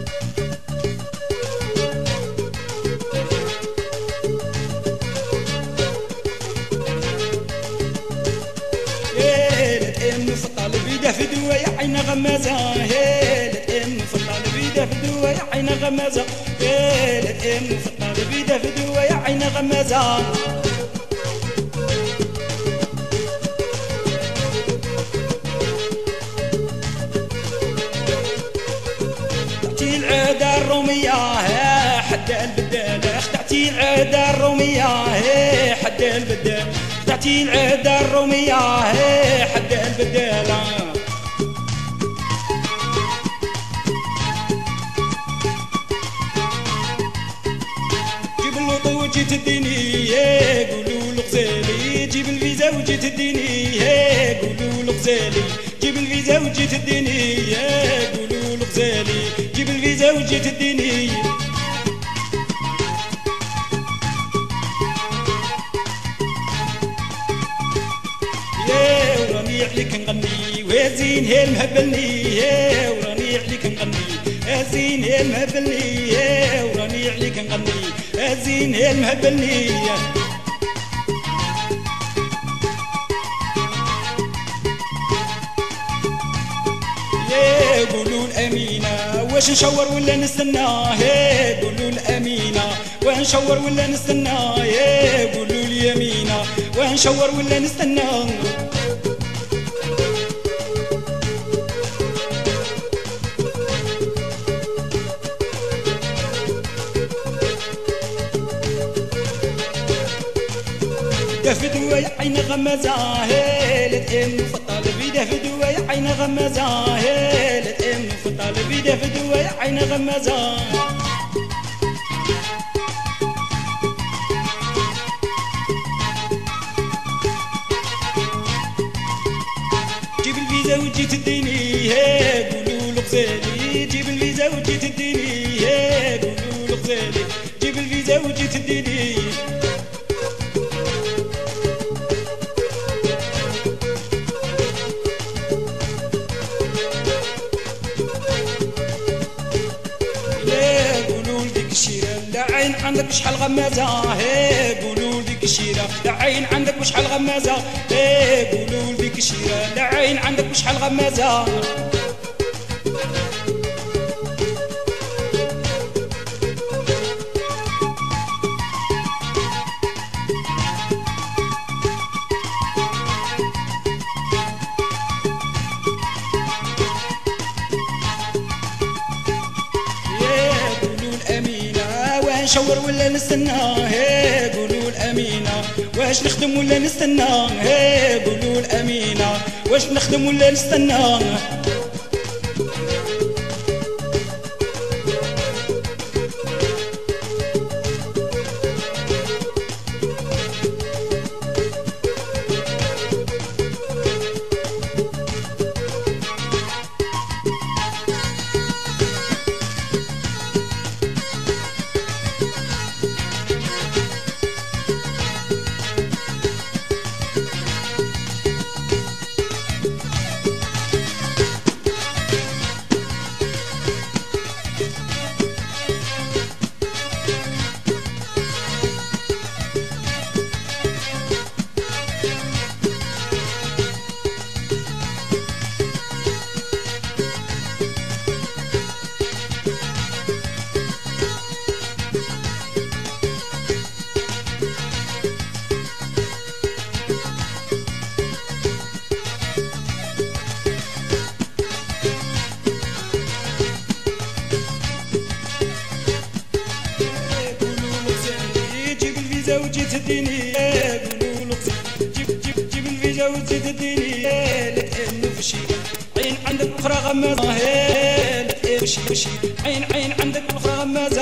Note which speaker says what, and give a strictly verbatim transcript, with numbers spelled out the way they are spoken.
Speaker 1: في دوا يا عين غمازة هيلت ام في الطالب في دوا يا عين غمازة هيلت ام في الطالب في دوا يا عين غمازة تعطي العادة الرومية حتى البدال تعطي العادة الرومية حتى البدال تعطي العادة الرومية حتى البدال وجيت تديني قولوا الغزالي جيب الفيزا وجيت تديني قولوا الغزالي جيب الفيزا وجيت تديني قولوا الغزالي جيب الفيزا وجيت تديني يا وراني عليك نغني وزين هي المهبلني يا وراني عليك نغني زين هي المهبلني يا وراني عليك نغني زين هي المهبلني يا قولوا الأمينة واش نشور ولا نستنى يا قولوا الأمينة واش نشور ولا نستنى يا قولوا اليمينة واش نشور ولا نستنى في دوا يا عين غمازة هيلت ام في الطالب في دوا يا عين غمازة هيلت ام في الطالب في دوا يا عين غمازة جيب الفيزا وجيت تديني قولوا الغزالي جيب الفيزا وجيت تديني قولوا الغزالي جيب الفيزا وجيت تديني عين عندك شحال غمازة هي قولوا لديك الشيرة لا عين عندك شحال غمازة هي قولوا لديك الشيرة لا عين عندك شحال غمازة نشور ولا نستنى هي قولوا الأمينة واش نخدم ولا نستنى هي قولوا الأمينة واش نخدم ولا نستنى وجيت تديني قولوا الغزالي جيب جيب جيب الفيزا وجيت تديني لك انه في شي عين عندك اخرى غمازة لك وشي وشي عين عين عندك اخرى غمازة